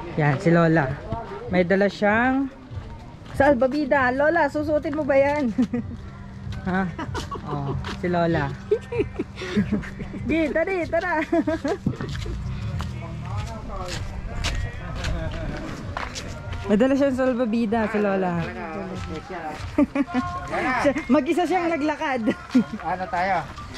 Yan, si Lola. May dala siyang salbabida. Lola, susuotin mo ba yan? Ha? Oh, si Lola. Di, tara. May dala siyang salbabida si Lola. Special. Mag-isa siyang naglakad. Ano tayo?